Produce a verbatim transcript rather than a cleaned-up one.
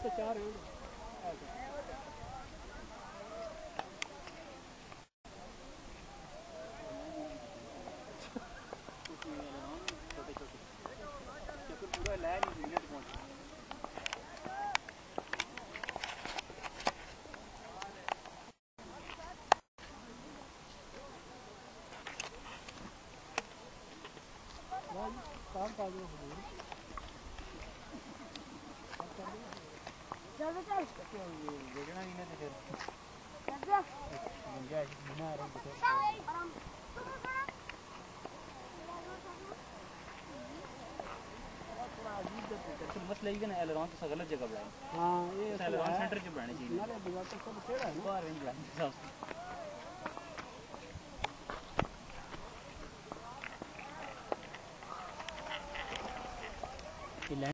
तो चार हैं पूरा लाया नहीं मिनट पहुंच काम कर दो चल चल देखना ही ना फिर गुंजाइश बिना आ रही तो मसला ये ना एलरॉन तो गलत जगह बनाए हां ये एलरॉन सेंटर च बनानी चाहिए नाले बाजार तो सब टेढ़ा है बाहर नहीं बनानी